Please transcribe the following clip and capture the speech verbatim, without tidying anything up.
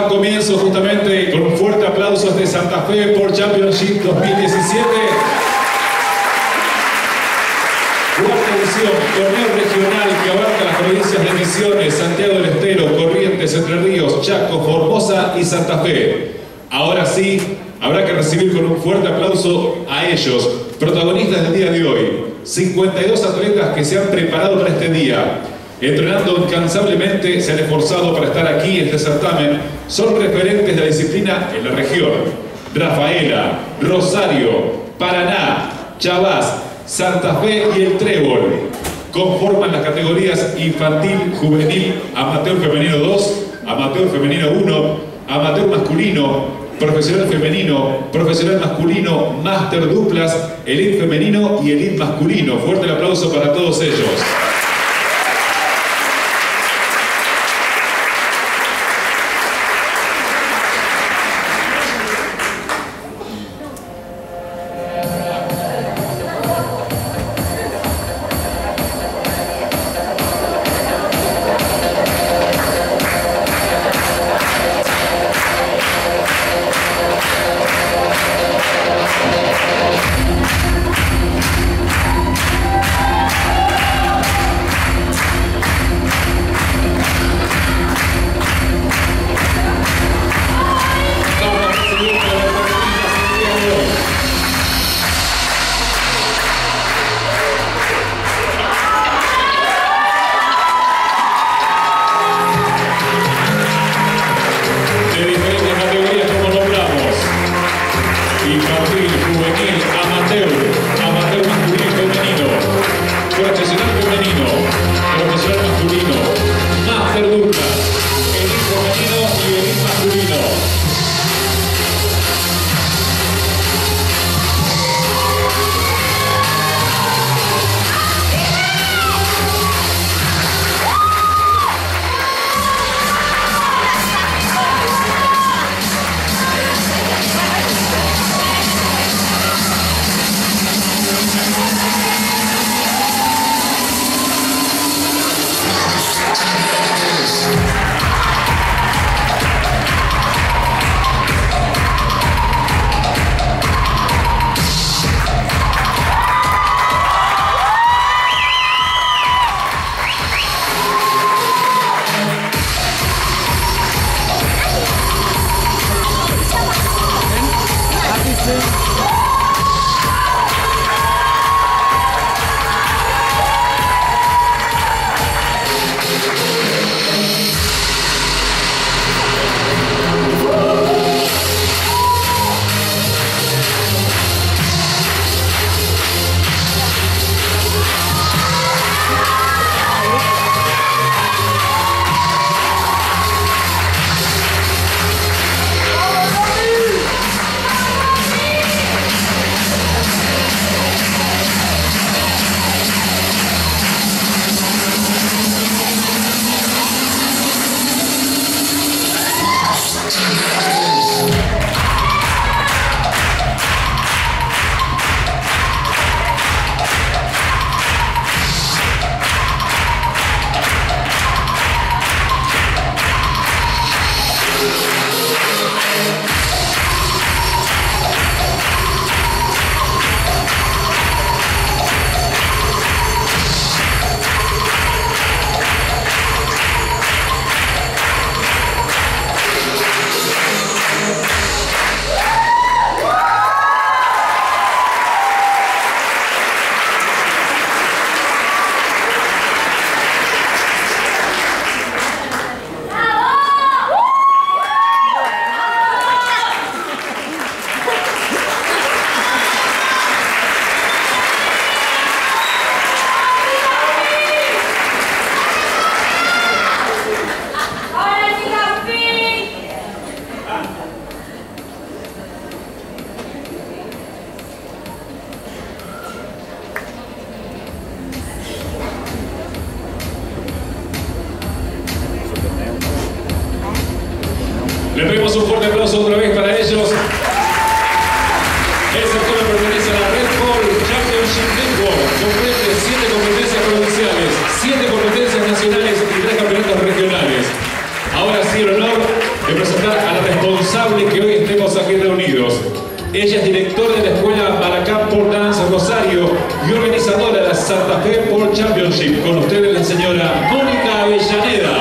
comienzo justamente con un fuerte aplauso de Santa Fe por Championship dos mil diecisiete. Cuarta edición, torneo regional que abarca las provincias de Misiones, Santiago del Estero, Corrientes, Entre Ríos, Chaco, Formosa y Santa Fe. Ahora sí, habrá que recibir con un fuerte aplauso a ellos, protagonistas del día de hoy. cincuenta y dos atletas que se han preparado para este día. Entrenando incansablemente, se han esforzado para estar aquí en este certamen. Son referentes de la disciplina en la región. Rafaela, Rosario, Paraná, Chavás, Santa Fe y el Trébol. Conforman las categorías infantil, juvenil, amateur femenino dos, amateur femenino uno, amateur masculino, profesional femenino, profesional masculino, máster duplas, elite femenino y elite masculino. Fuerte el aplauso para todos ellos. Le pedimos un fuerte aplauso otra vez para ellos. El certamen pertenece a la Red Bull Championship Network. Comprende siete competencias provinciales, siete competencias nacionales y tres campeonatos regionales. Ahora sí, el honor de presentar a Ella es directora de la escuela Maracán Pole Dance Rosario y organizadora de la Santa Fe Pole Championship. Con ustedes la señora Mónica Avellaneda.